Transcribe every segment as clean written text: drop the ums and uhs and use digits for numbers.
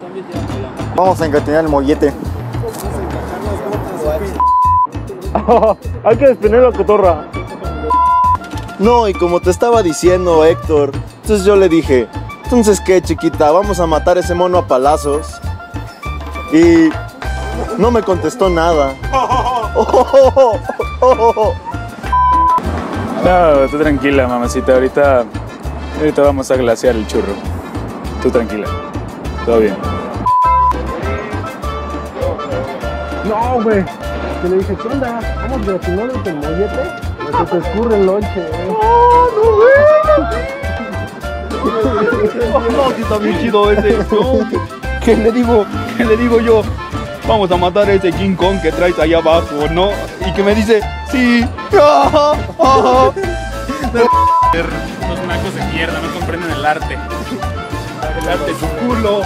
Vamos a engatear el mollete. Hay que despedir la cotorra. No, y como te estaba diciendo, Héctor, entonces yo le dije, entonces qué, chiquita, vamos a matar a ese mono a palazos. Y no me contestó nada. No, tú tranquila, mamacita. Ahorita vamos a glasear el churro. Tú tranquila. Todo bien. No, güey. Que le dije, ¿qué onda? ¿Vamos de finales del mollete? Se te escurre el lonche, güey. No, sí está bien chido ese. No, ¿qué le digo yo? Vamos a matar a ese King Kong que traes allá abajo, ¿no? Y que me dice, sí. Los nacos de mierda, no comprenden el arte. El arte su culo.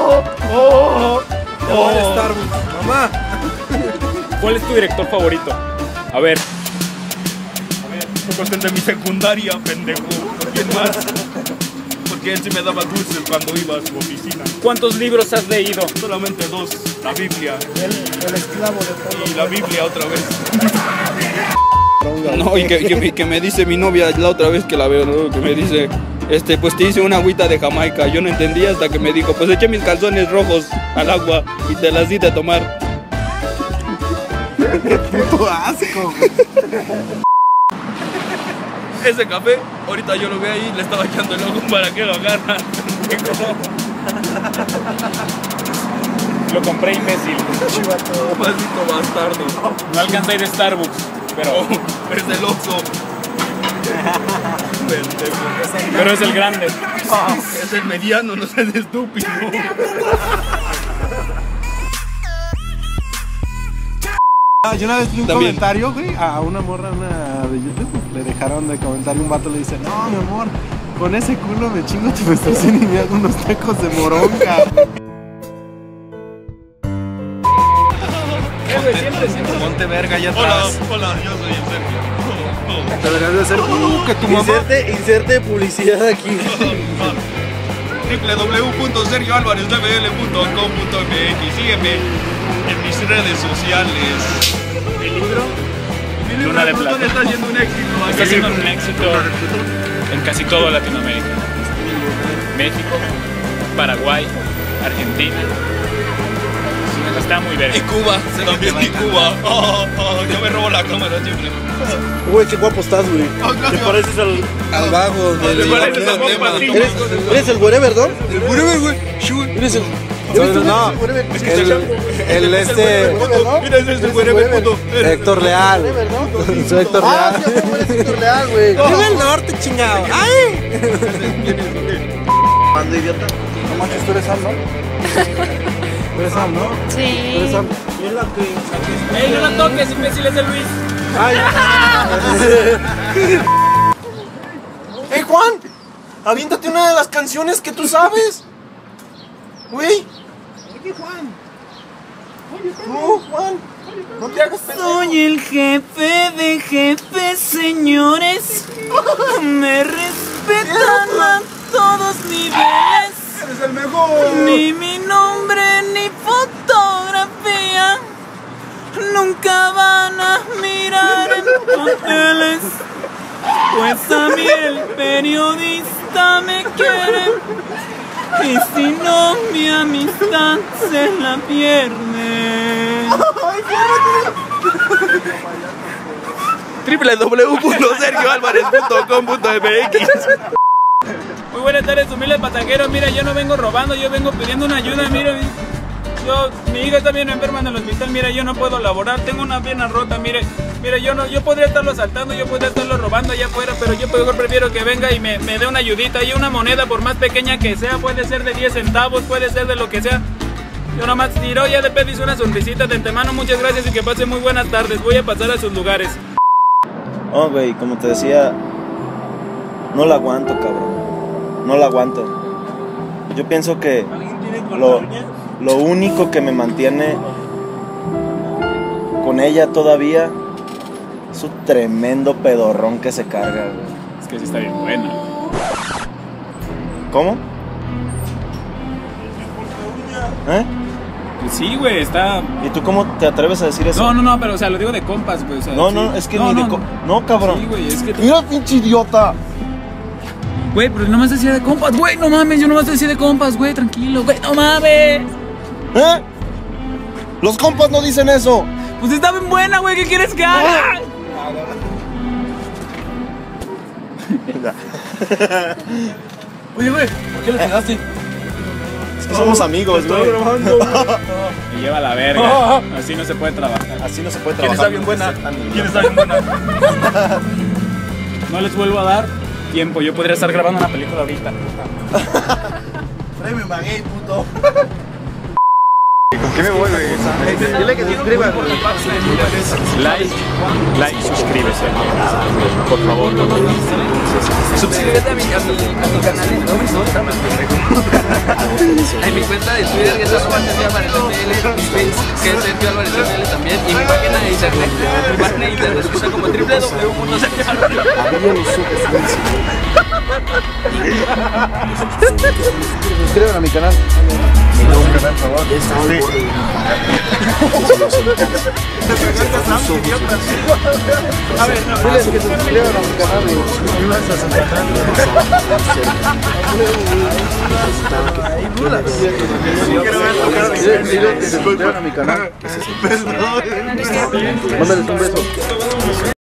Te voy a Starbucks, mamá. ¿Cuál es tu director favorito? A ver. Pues el de mi secundaria, pendejo. ¿Por quién más? Porque él sí me daba dulces cuando iba a su oficina. ¿Cuántos libros has leído? Solamente 2. La Biblia. El esclavo de todo. Y la Biblia otra vez. No, y que me dice mi novia la otra vez que la veo, ¿no? Que me dice, pues te hice una agüita de Jamaica. Yo no entendía hasta que me dijo, pues eché mis calzones rojos al agua y te las di de tomar. ¡Qué puto asco! Ese café, ahorita yo lo veo ahí, le estaba echando el ojo para que lo agarra. Lo compré, imbécil. Maldito bastardo. No alcancé a ir a Starbucks, pero Es el Oxxo. pero es el grande. Es el mediano, no seas estúpido. Yo una vez vi un También. comentario, güey, a una morra, una de YouTube, le dejaron de comentario un vato, le dice, no, mi amor, con ese culo me chingo tu menstruación y me hago unos tacos de moronga. Ponte verga ya atrás. Hola, yo soy el Sergio. Deberías de hacer, que tu mamá... Inserte publicidad aquí. www.sergioalvarezbl.com.mx. Sígueme en mis redes sociales. ¿El libro? Mi libro Luna de Plata. está haciendo un éxito. Está haciendo un éxito en casi toda Latinoamérica. México, Paraguay, Argentina. Está muy bien. Y Cuba, también y Cuba. Yo me robo la cámara siempre. Güey, qué guapo estás, güey. ¿Te pareces al vago ¿Te pareces al Bob Patiño? ¿Eres el wherever, no? El wherever, güey. ¿Eres el...? No, el este... Mira, ese es el wherever, puto. Héctor Leal. Soy Héctor Ah, Leal. sí, ¿cómo eres Héctor Leal, güey? Vive el norte, chingado. ¡Ay! Mando idiota. No manches, tú eres Sam, ¿no? ¿Tú eres Sam, no? ¿Tú Sí. eres Sam? ¡Ey, no la toques, imbécil, es de Luis! ¡Ay! ¡Ey, Juan! Aviéntate una de las canciones que tú sabes. Güey. Oye, Juan. No, Juan. No te hagas pendejo. Soy el jefe de jefes, señores. Me respetan a todos niveles. Eres el mejor. Ni mi nombre ni fotografía nunca van a mirar en papeles. Pues a mí el periodista me quiere. Y si no, mi amistad se la pierde. www.sergioalvarez.com.mx. Muy buenas tardes, humildes pasajeros. Mira, yo no vengo robando, yo vengo pidiendo una ayuda. Mira, mi hija está bien enferma en el hospital. Mira, yo no puedo laborar, tengo una pierna rota. Mire, yo podría estarlo asaltando, yo podría estarlo robando allá afuera, pero yo prefiero que venga y me dé una ayudita. Y una moneda, por más pequeña que sea, puede ser de 10 centavos, puede ser de lo que sea. Yo nomás tiro, ya le pedí una sonrisita de antemano. Muchas gracias y que pase muy buenas tardes. Voy a pasar a sus lugares. Oh, güey, como te decía, no la aguanto, cabrón. No la aguanto. Yo pienso que lo único que me mantiene con ella todavía es un tremendo pedorrón que se carga, güey. Es que sí está bien buena. ¿Cómo? ¿Eh? Pues sí, güey, está... ¿Y tú cómo te atreves a decir eso? No, pero o sea, lo digo de compas, güey. O sea, No, sí. no, es que no, ni no, de no, cabrón. Sí, güey, es que... Mira, pinche idiota. Güey, pero nomás decía de compas, güey, no mames, yo nomás decía de compas, güey, tranquilo, güey, no mames. ¿Eh? Los compas no dicen eso. Pues está bien buena, güey, ¿qué quieres que haga? Oye, güey, ¿por qué le pegaste? Es que somos amigos, güey. Me lleva a la verga, así no se puede trabajar. Así no se puede ¿Quién trabajar. está bien buena? ¿Quién está bien buena? No les vuelvo a dar tiempo, yo podría estar grabando una película ahorita. Tráeme un maguey, puto. ¿Con qué me voy, güey? Dile que se inscriban. Like, suscríbete, por favor. Suscríbete a mi canal en mi cuenta de Twitter, que es @SergioAlvarezML, mi Facebook, que es SergioAlvarezML también, y mi página de internet. Mi página de internet está como www.sergioalvarez. Suscríbanse a mi canal. Por favor. A ver, no, Diles que se suscriban a mi canal. Diles que se suscriban a mi canal. Mándales un beso.